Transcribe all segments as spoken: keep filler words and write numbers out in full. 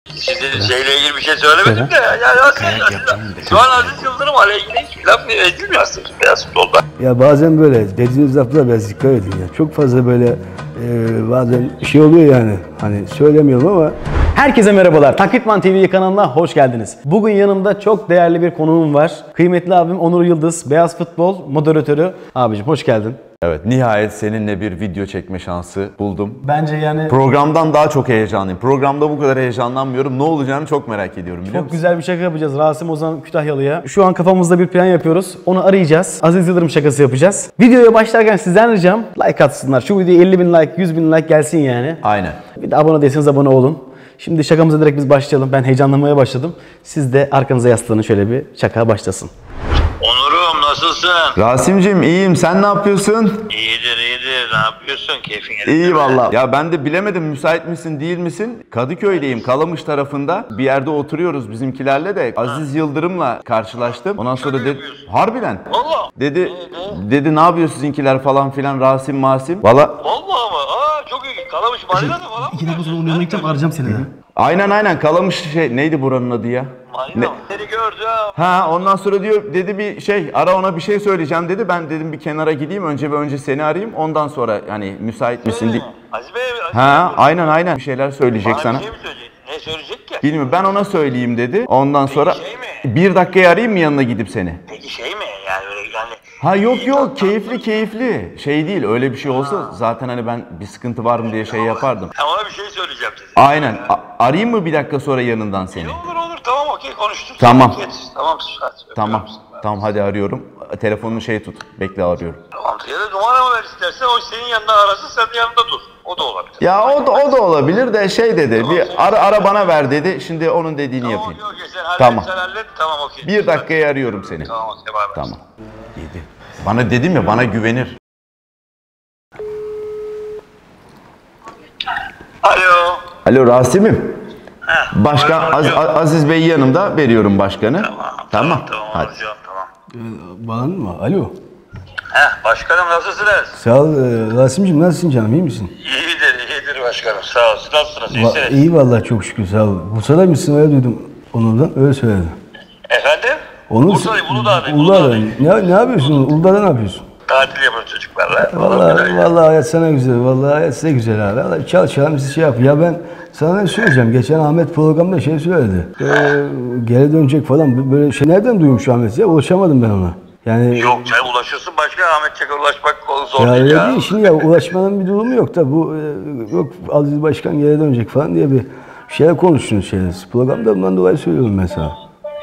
Şimdi şeyle ilgili bir şey söylemedim de ya, ya aslında şu an Aziz Yıldırım aleyhine hiçbir laf edilmiyor aslında beyaz futbolda. Ya bazen böyle dediğiniz laflara biraz dikkat edin ya. Çok fazla böyle e, bazen şey oluyor yani. Hani söylemiyorum ama. Herkese merhabalar. Taklitman T V kanalına hoş geldiniz. Bugün yanımda çok değerli bir konuğum var. Kıymetli abim Onur Yıldız, Beyaz Futbol moderatörü. Abicim hoş geldin. Evet, nihayet seninle bir video çekme şansı buldum. Bence yani Programdan daha çok heyecanlıyım. Programda bu kadar heyecanlanmıyorum. Ne olacağını çok merak ediyorum, biliyor çok musun? güzel bir şaka yapacağız. Rasim Ozan Kütahyalı'ya. Şu an kafamızda bir plan yapıyoruz. Onu arayacağız. Aziz Yıldırım şakası yapacağız. Videoya başlarken sizden ricam like atsınlar. Şu videoya elli bin like, yüz bin like gelsin yani. Aynen. Bir de abone değilseniz abone olun. Şimdi şakamıza direkt biz başlayalım. Ben heyecanlanmaya başladım. Siz de arkanıza yaslanın, şöyle bir şaka başlasın. Onurum nasılsın? Rasim'cim iyiyim. Sen ne yapıyorsun? İyidir iyidir. Ne yapıyorsun? Keyfin yerinde İyi mi? valla. Ya ben de bilemedim, müsait misin değil misin? Kadıköy'deyim, Kalamış tarafında. Bir yerde oturuyoruz bizimkilerle de. Aziz Yıldırım'la karşılaştım. Ondan sonra dedi... Harbiden. Valla. Dedi, dedi ne yapıyor sizinkiler falan filan, Rasim Masim. Valla... Valla mı? Aa çok iyi. Kalamış Marina'da falan mı? İki dakika sonra onun yanına gideceğim, arayacağım seni de. Aynen aynen, Kalamış şey... Neydi buranın adı ya? Marina mı? Seni gördü ha. Ha, ondan sonra diyor, dedi bir şey, ara ona bir şey söyleyeceğim dedi. Ben dedim bir kenara gideyim, önce bir önce seni arayayım. Ondan sonra hani müsait misin diye. Aziz Bey. Aziz Ha, Bey. aynen aynen bir şeyler söyleyecek Bana sana. bir şey mi söyleyecek? Ne söyleyecek ki? Bilmiyorum, ben ona söyleyeyim dedi. Ondan sonra şey mi? bir dakikaya arayayım mı yanına gidip seni? Peki şey mi? Yani böyle yani... Ha yok yok, keyifli keyifli. Şey değil, öyle bir şey olsa zaten hani ben bir sıkıntı var mı diye şey yapardım. Ha, ona bir şey söyleyeceğim size. Aynen. A- arayayım mı bir dakika sonra yanından seni? Olur olur tamam okey konuştuk. Tamam. Geç, Tamam. Hadi, Tamam. öpüyorum seni. Tamam hadi arıyorum. Telefonunu şey tut. Bekle, arıyorum. Tamam. Ya da numaramı ver istersen o senin yanında arasın sen de yanında dur. O da olabilir. Ya o da, o da olabilir de şey dedi. Bir ara, ara bana ver dedi. Şimdi onun dediğini Tamam yapayım. okey okey sen hallet Tamam. sen hallet tamam okey. Bir dakikaya arıyorum seni. Tamam okey bay bay. Tamam. Yedi. Bana dedim ya, bana güvenir. Alo. Alo Rasim'im. Heh, Başkan buyurun Az- hocam. Aziz Bey yanımda, veriyorum başkanı. Tamam Tamam. tamam Hadi. hocam tamam. Bana mı? Alo. Heh başkanım nasılsınız? Sağ ol e, Rasim'cim, nasılsın canım, iyi misin? İyidir iyidir başkanım sağ olsun. Nasılsınız Va- iyisiniz? iyi vallahi, çok şükür, sağ ol. Bursa'da mısın, öyle duydum Onur'dan, öyle söyledi. Efendim? Onur, Bursa'dayım Uludağ'dayım. Uludağ'da. Uludağ'dayım. Ne, ne yapıyorsun? Uludağ'da ne yapıyorsun? Tatil yapıyoruz çocuklarla. Vallahi, vallahi hayat sana güzel, vallahi hayat size güzel abi. Vallahi çal çalalım, siz şey yap. Ya ben sana ne söyleyeceğim? Geçen Ahmet programda şey söyledi. Ee, geri dönecek falan, böyle şey nereden duymuş Ahmet ya? Ulaşamadım ben ona. Yani Yok sen ulaşırsın başka Ahmet Çakar ulaşmak zor ya değil öyle ya. değil şimdi ya, ulaşmanın bir durumu yok da bu e, yok Aziz Başkan geri dönecek falan diye bir şeyler konuştunuz şeyiniz. Programda bundan dolayı söylüyorum ben sana.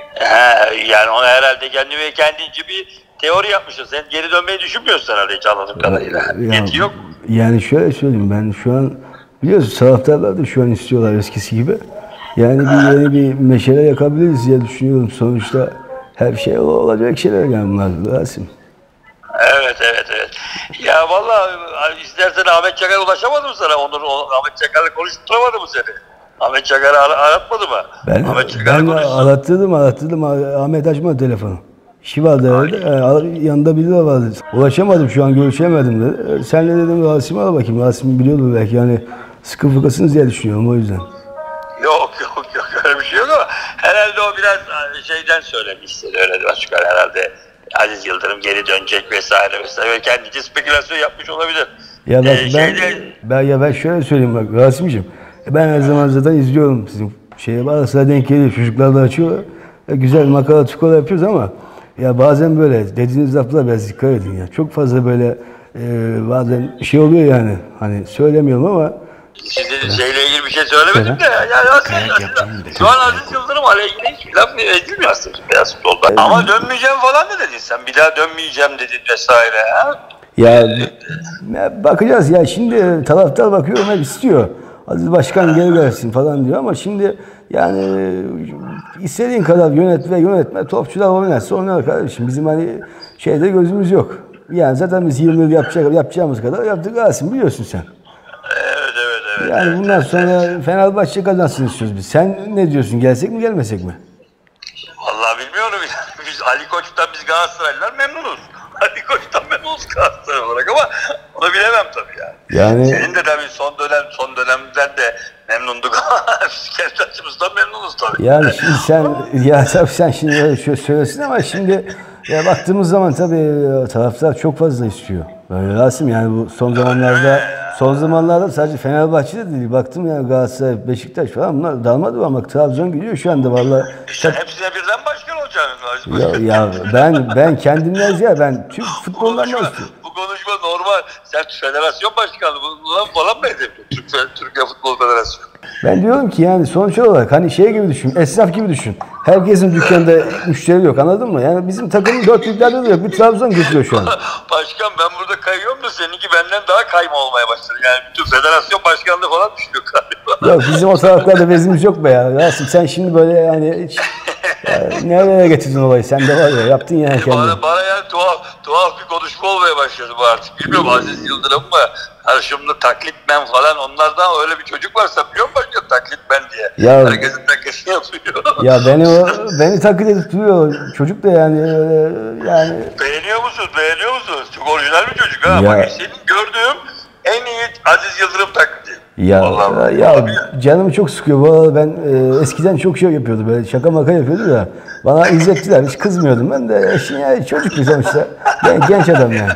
He, yani onu herhalde kendi ve kendince bir teori yapmışsın. Sen geri dönmeyi düşünmüyorsun herhalde hiç anladığım kadarıyla. Ya, Yeti yok. Yani şöyle söyleyeyim, ben şu an biliyorsun taraftarlar da şu an istiyorlar eskisi gibi. Yani bir yeni bir meşale yakabiliriz diye düşünüyorum. Sonuçta her şey olacak şeyler yani bunlar Rasim. Evet evet evet. Ya vallahi istersen Ahmet Çakar ulaşamadı mı sana? Onur, o, Ahmet Çakar'la konuşturamadı mı seni? Ahmet Çakar'ı ar- aratmadı mı? Ben, Ahmet Çakar'la ben konuşsun. arattırdım arattırdım. Ahmet açmadı telefonu. İşi vardı herhalde. Yani yanında biri de vardı. Ulaşamadım şu an, görüşemedim dedi. Senle dedim Rasim'i al bakayım. Rasim biliyordu belki, yani sıkı fıkasınız diye düşünüyorum o yüzden. Yok yok yok öyle bir şey yok ama herhalde o biraz şeyden söylemiştir öyle başkan herhalde. Aziz Yıldırım geri dönecek vesaire vesaire ve kendince spekülasyon yapmış olabilir. Ya bak Ee, ben, şeyde- ben ya ben şöyle söyleyeyim bak Rasim'ciğim. Ben her zaman zaten izliyorum sizin şeye, bazı denk geliyor, çocuklar da açıyor. E, güzel makara tukola yapıyoruz ama ya bazen böyle dediğiniz laflara biraz dikkat edin ya. Çok fazla böyle e, bazen şey oluyor yani, hani söylemiyorum ama Şimdi şeyle ilgili bir şey söylemedim de ya, ya aslında şu an Aziz Yıldırım aleyhine hiçbir laf edilmiyor aslında beyaz futbolda. Ama dönmeyeceğim falan da dedin sen, bir daha dönmeyeceğim dedin vesaire ha. ya, ya bakacağız ya, şimdi taraftar bakıyorum hep istiyor. Aziz Başkan geri gelsin falan diyor ama şimdi yani istediğin kadar yönet ve yönetme, topçular oynarsa oynar kardeşim. Bizim hani şeyde gözümüz yok. Yani zaten biz yirmi yıl yapacak, yapacağımız kadar yaptık Rasim, biliyorsun sen. Evet evet evet. Yani evet, bundan evet, sonra evet. Fenerbahçe kazansın istiyoruz biz. Sen ne diyorsun? Gelsek mi gelmesek mi? Vallahi bilmiyorum. Biz Ali Koç'tan biz Galatasaraylılar memnunuz. Ali Koç'tan memnunuz Galatasaray olarak ama onu bilemem tabii yani. Yani senin de tabii son dönem son dönemden de memnunduk. Biz kendi açımızdan memnunuz tabii. yani şimdi sen ya tabii sen şimdi öyle şöyle söylesin ama şimdi ya baktığımız zaman tabii taraftar çok fazla istiyor. Böyle Rasim yani bu son zamanlarda son zamanlarda sadece Fenerbahçe'de değil. Baktım yani Galatasaray, Beşiktaş falan bunlar dalmadı ama Trabzon gidiyor şu anda vallahi. İşte hepsine birden başkan olacaksın. Ya, ya ben ben kendimden ya ben Türk Bu futbolundan konuşma, bahsediyorum. bu konuşma normal. Sen federasyon başkanı bundan falan mı hedefliyorsun? Türk, Türkiye Futbol Federasyonu. Ben diyorum ki yani sonuç olarak hani şey gibi düşün, esnaf gibi düşün. Herkesin dükkanında müşteri yok, anladın mı? Yani bizim takımın dört liglerde de yok. Bir Trabzon getiriyor şu an. Başkan ben burada kayıyorum da seninki benden daha kayma olmaya başladı. Yani bütün federasyon başkanlığı falan düşünüyor galiba. Yok bizim o taraflarda bezimiz yok be ya. Rasim sen şimdi böyle yani hiç ya, nereye getirdin olayı? Sen de var ya yaptın yani kendini. Bana, bana yani tuhaf, tuhaf bir konuşma olmaya başladı bu artık. Bilmiyorum Aziz Yıldırım mı? Karşımda taklitmen falan onlardan öyle bir çocuk varsa biliyor musun başka taklitmen diye. Ya- Herkesin taklitini yapıyor. Ya beni o beni taklit edip duruyor. Çocuk da yani öyle yani Beğeniyor musun? Beğeniyor musun? Çok orijinal bir çocuk ha. Ya- Bak senin gördüğüm en iyi Aziz Yıldırım taklidi. ya Vallahi, ya vallahi. canımı çok sıkıyor. Bu arada ben e, eskiden çok şey yapıyordu böyle şaka maka yapıyordu da bana izlettiler hiç kızmıyordum ben de e, şimdi yani çocuk bir sonuçta genç, genç adam yani.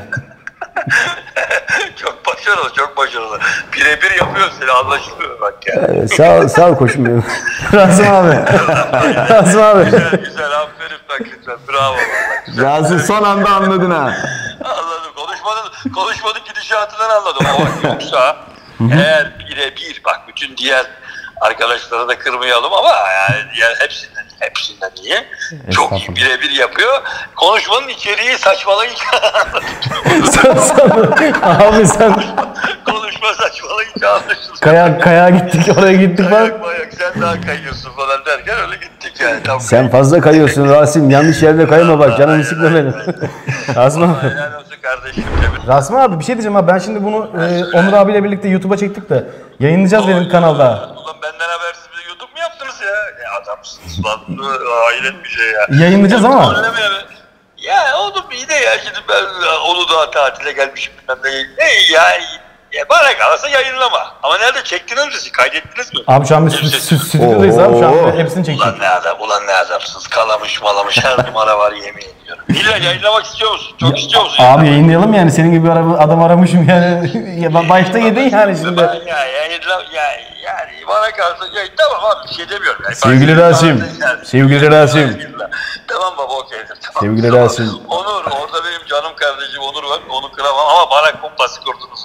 Çok başarılı, çok başarılı. Birebir yapıyor seni anlaşılıyor bak ya. Evet, sağ ol, sağ ol koçum benim. Rasim abi. Rasim abi. Güzel güzel aferin taklitmen. Bravo vallahi. Güzel. Rasim son anda anladın ha. Anladım. Konuşmanın, konuşmanın gidişatından anladım. Ama bak yoksa eğer birebir bak bütün diğer arkadaşları da kırmayalım ama yani diğer hepsinden hepsinden iyi. Çok iyi birebir yapıyor. Konuşmanın içeriği saçmalayınca sen, sen, abi sen konuşma saçmalayınca anlaşılıyor. kaya kaya gittik oraya gittik falan. Kayak mayak sen daha kayıyorsun falan derken öyle gittik yani. Tam Sen fazla kayıyorsun Rasim. Yanlış yerde kayma bak. Canımı sıkma benim. Rasim abi. helal olsun kardeşim. Rasim abi bir şey diyeceğim abi ben şimdi bunu e, Onur abiyle birlikte YouTube'a çektik de yayınlayacağız benim kanalda. Ulan benden habersiz bir YouTube mu yaptınız ya? Ya adamsınız lan. Hayret bir şey ya. Yayınlayacağız ama. Öyle mi ya? Ya oğlum iyi de ya şimdi ben Uludağ tatile gelmişim. Ben de ne ya, ya bana kalırsa yayınlama. Ama nerede çektiniz mi siz? Kaydettiniz mi? Abi şu an biz stü- stü- stüdyodayız abi şu an Oo. hepsini çektik. Ulan ne adam, ulan ne adamsınız. Kalamış malamış her numara var yemin ediyorum. İlla yayınlamak istiyor musun? Çok istiyor musun? Abi yayınlayalım yani senin gibi bir ara- adam aramışım yani. Ya ben başta yedin yani şimdi. Ben ya yayınla ya yani bana kalırsa ya tamam abi bir şey demiyorum. Yani Sevgili Bak, Rasim, yani- sevgili Rasim. Tamam baba okeydir. Tamam. Sevgili Tamam. Rasim. Onur orada benim canım kardeşim Onur var. Onu kıramam ama bana kumpası kurdunuz.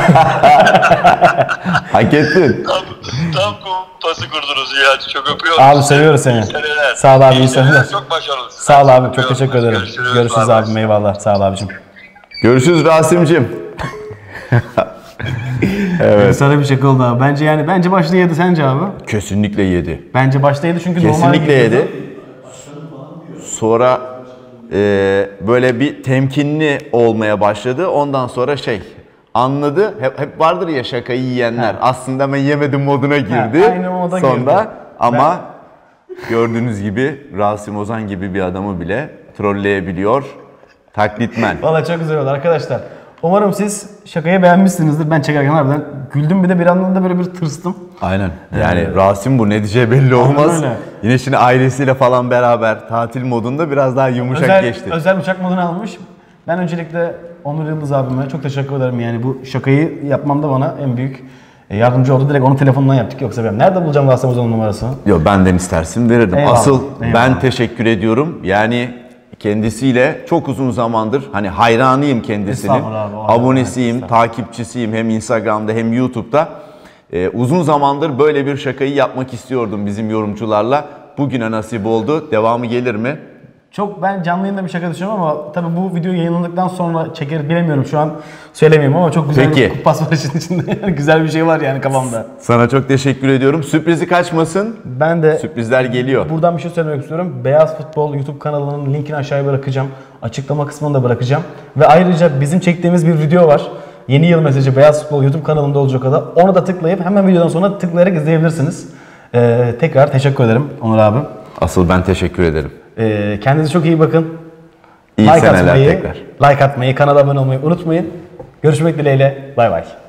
Hak ettin. tam, tam kumpası kurdunuz ya. Çok öpüyorum. Abi seviyoruz seni. İyi seneler. Sağ ol abi, iyi İyi seneler. Çok başarılısın. Sağ ol abi çok Öpüyorum. teşekkür ederim. Görüşürüz, Görüşürüz bay bay. abim eyvallah. Sağ ol abicim. Görüşürüz Rasim'cim. Evet. Sana bir şaka oldu abi. Bence yani bence başta yedi sence abi. Kesinlikle yedi. Bence başta yedi çünkü normal Kesinlikle gidiyordu. yedi. Sonra e, böyle bir temkinli olmaya başladı. Ondan sonra şey anladı. Hep, hep vardır ya şakayı yiyenler. Aslında ben yemedim moduna girdi. Ha, aynı moda Sonra girdi. ama gördüğünüz gibi Rasim Ozan gibi bir adamı bile trolleyebiliyor. Taklitmen. Valla çok güzel oldu arkadaşlar. Umarım siz şakayı beğenmişsinizdir. Ben çekerken harbiden güldüm bir de bir yandan da böyle bir tırstım. Aynen. Yani Rasim bu ne diyeceği belli olmaz. öyle. Yine şimdi ailesiyle falan beraber tatil modunda biraz daha yumuşak Özel, geçti. özel uçak modunu almış. Ben öncelikle Onur Yıldız abime çok teşekkür ederim. Yani bu şakayı yapmamda bana en büyük yardımcı oldu. Direkt onun telefonundan yaptık. Yoksa ben nerede bulacağım Rasim Ozan'ın numarasını? Yok benden istersin verirdim. Eyvallah, Asıl eyvallah. ben teşekkür ediyorum. Yani kendisiyle çok uzun zamandır hani hayranıyım kendisinin. Estağfurullah abi, o arada, Abonesiyim, evet, takipçisiyim hem Instagram'da hem YouTube'da. Ee, uzun zamandır böyle bir şakayı yapmak istiyordum bizim yorumcularla. Bugüne nasip oldu. Devamı gelir mi? Çok ben canlı yayında bir şaka düşünüyorum ama tabii bu video yayınlandıktan sonra çeker bilemiyorum şu an söylemeyeyim ama çok güzel Peki. bir kupas var işin içinde. Yani güzel bir şey var yani kafamda. Sana çok teşekkür ediyorum. Sürprizi kaçmasın. Ben de Sürprizler geliyor. buradan bir şey söylemek istiyorum. Beyaz Futbol YouTube kanalının linkini aşağıya bırakacağım. Açıklama kısmına da bırakacağım. Ve ayrıca bizim çektiğimiz bir video var. Yeni yıl mesajı Beyaz Futbol YouTube kanalında olacak o da. Onu da tıklayıp hemen videodan sonra tıklayarak izleyebilirsiniz. Ee, tekrar teşekkür ederim Onur abi. Asıl ben teşekkür ederim. Ee, kendinize çok iyi bakın. İyi like seneler atmayı, tekrar. like atmayı, kanala abone olmayı unutmayın. Görüşmek dileğiyle. Bay bay.